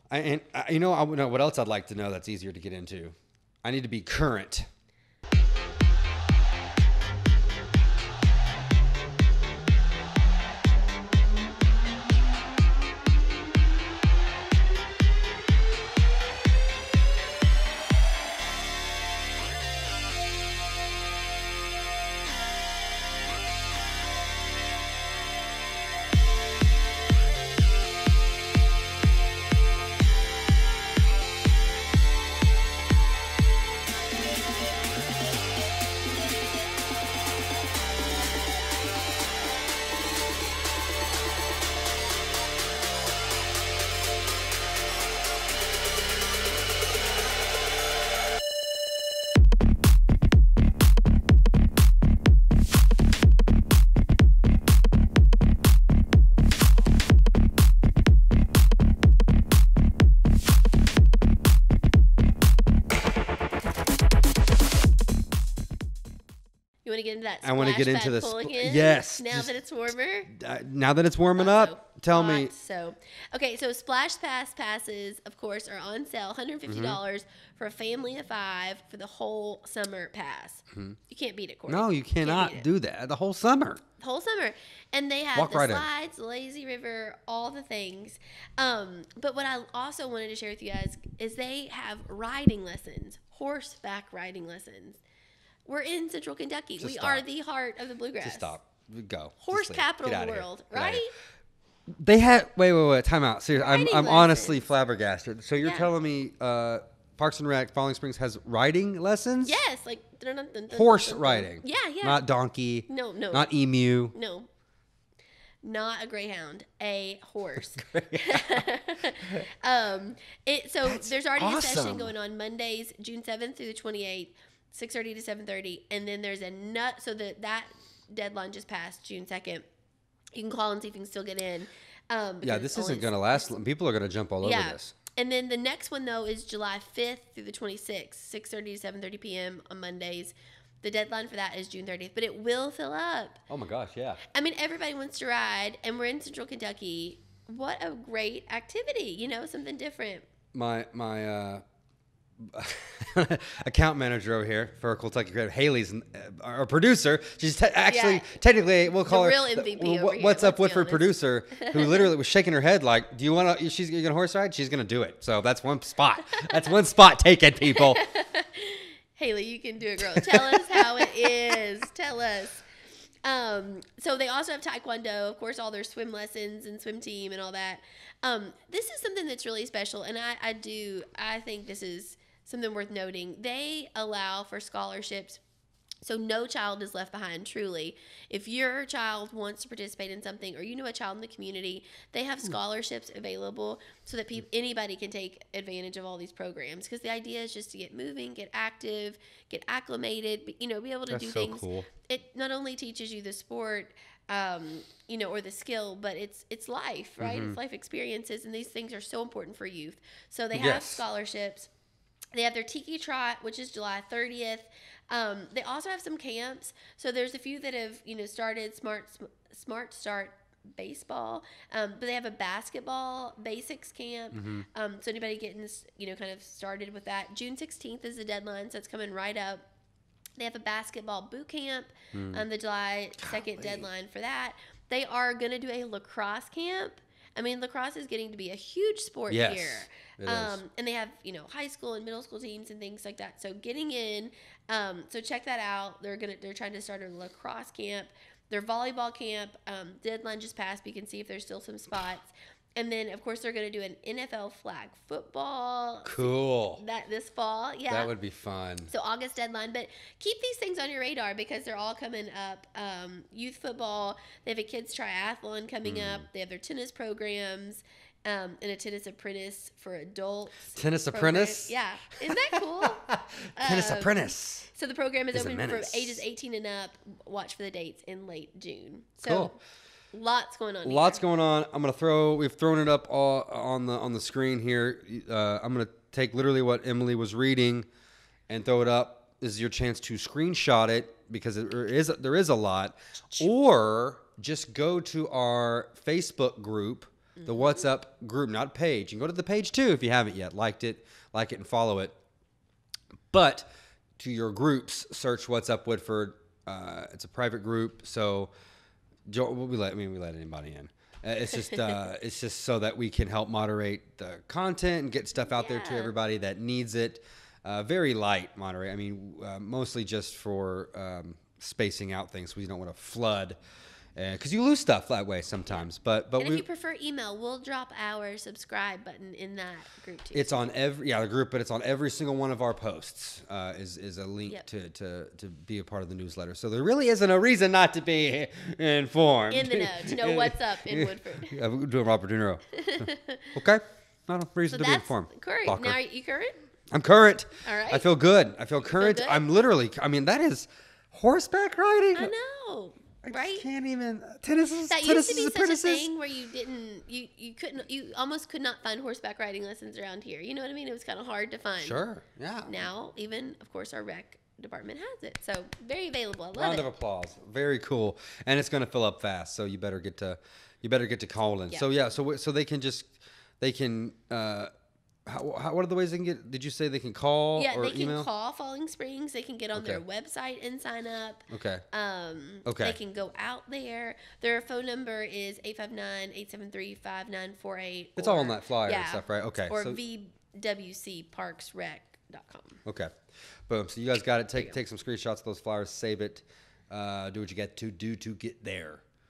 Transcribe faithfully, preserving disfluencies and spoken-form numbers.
I, and I, you know, I know what else I'd like to know that's easier to get into. I need to be current. You want to get into that? I want to get into this. Again? Yes. Now just, that it's warmer. Uh, now that it's warming Also, up, tell hot, me. So, okay, so Splash Pass passes, of course, are on sale. one hundred fifty dollars mm-hmm. for a family of five for the whole summer pass. Mm-hmm. You can't beat it, Cory. No, you cannot do that the whole summer. The whole summer, and they have Walk the right slides, the lazy river, all the things. Um, but what I also wanted to share with you guys is they have riding lessons, horseback riding lessons. We're in Central Kentucky. Just we stop. are the heart of the bluegrass. Just stop. Go. Horse Just capital of the world, right? They had wait, wait, wait. Time out. Seriously, I'm, I'm lessons. honestly flabbergasted. So you're Yeah. telling me uh, Parks and Rec, Falling Springs has riding lessons? Yes, like dun, dun, dun, dun, horse dun, dun. riding. Yeah, yeah. Not donkey. No, no. Not emu. No. Not a greyhound, a horse. um, it so That's there's already a session awesome. going on Mondays, June seventh through the twenty-eighth, six thirty to seven thirty, and then there's a nut. So that that deadline just passed, June second. You can call and see if you can still get in. Um, Yeah, this isn't going to last. People are going to jump all yeah. over this. And then the next one though is July fifth through the twenty-sixth, six thirty to seven thirty p.m. on Mondays. The deadline for that is June thirtieth, but it will fill up. Oh my gosh, yeah. I mean, everybody wants to ride, and we're in Central Kentucky. What a great activity, you know, something different. My my uh, account manager over here for Kentucky Creative, Haley's uh, our producer. She's te- actually Yeah. technically we'll call The her real M V P the, over here, what's up let's be Woodford honest. producer, who literally was shaking her head like, "Do you want to? She's gonna horse ride. She's gonna do it." So that's one spot. That's one spot taken, people. Haley, you can do it, girl. Tell us how it is. Tell us. Um, so they also have Taekwondo, of course, all their swim lessons and swim team and all that. Um, this is something that's really special, and I, I do, I think this is something worth noting. They allow for scholarships, so no child is left behind, truly. If your child wants to participate in something, or you know a child in the community, they have scholarships available so that peop- anybody can take advantage of all these programs. Because the idea is just to get moving, get active, get acclimated, be- you know, be able to That's do so things. cool. It not only teaches you the sport, um, you know, or the skill, but it's it's life, right? Mm-hmm. It's life experiences, and these things are so important for youth. So they have Yes. scholarships. They have their Tiki Trot, which is July thirtieth. Um, they also have some camps. So there's a few that have, you know, started Smart Smart Start baseball, um, but they have a basketball basics camp. Mm-hmm. Um, so anybody getting this, you know, kind of started with that. June sixteenth is the deadline, so it's coming right up. They have a basketball boot camp on um, the July second Golly. deadline for that. They are going to do a lacrosse camp. I mean, lacrosse is getting to be a huge sport Yes, here. it Um, is. and they have, you know, high school and middle school teams and things like that. So getting in, um, so check that out. They're gonna they're trying to start a lacrosse camp. Their volleyball camp um, deadline just passed. We can see if there's still some spots. And then, of course, they're going to do an N F L flag football. Cool. That this fall, yeah. That would be fun. So August deadline, but keep these things on your radar because they're all coming up. Um, youth football, they have a kids triathlon coming Mm. up. They have their tennis programs, um, and a tennis apprentice for adults. Tennis program. apprentice? Yeah, isn't that cool? Tennis Um, proprentice. So the program is Is a open for menace. ages eighteen and up. Watch for the dates in late June. So Cool. lots going on. Lots here. going on. I'm gonna throw. We've thrown it up all on the on the screen here. Uh, I'm gonna take literally what Emily was reading, and throw it up. This is your chance to screenshot it because there is there is a lot, or just go to our Facebook group The What's Up group, not page. You can go to the page too if you haven't yet. Liked it, like it, and follow it. But to your groups, search What's Up Woodford. Uh, it's a private group, so we let I mean we let anybody in. Uh, It's just uh, it's just so that we can help moderate the content and get stuff out there to Yeah. everybody that needs it. Uh, very light moderate. I mean, uh, mostly just for um, spacing out things. We don't want to flood because you lose stuff that way sometimes. But but And we. if you prefer email, we'll drop our subscribe button in that group too. It's on every yeah the group, but it's on every single one of our posts. Uh, is is a link Yep. to, to to be a part of the newsletter. So there really isn't a reason not to be informed. In the know, to know what's up in Woodford. Yeah, we're doing Robert De Niro. Okay, not a reason So to be that's informed. Cory. Fucker. Now, are you current? I'm current. All right. I feel good. I feel current. good? I'm literally. I mean, that is horseback riding. I know, I just right? can't even. Tennis is That tennis used to be is such a apprentices. thing where you didn't, you you couldn't, you almost could not find horseback riding lessons around here. You know what I mean? It was kind of hard to find. Sure. Yeah. Now, even of course, our rec department has it, so very available. I love Round it. of applause. Very cool. And it's going to fill up fast, so you better get to you better get to calling. Yeah. So yeah, so so they can just they can uh how, how, what are the ways they can get? Did you say they can call Yeah, or they can email? call Falling Springs. They can get on their Okay. website and sign up. Okay. Um, Okay. They can go out there. Their phone number is eight five nine, eight seven three, five nine four eight. It's all on that flyer and stuff, right? Okay, Or so- v w c parks rec dot com. Okay. Boom. So you guys got it. Take take some screenshots of those flyers, save it. Uh, do what you got to do to get there.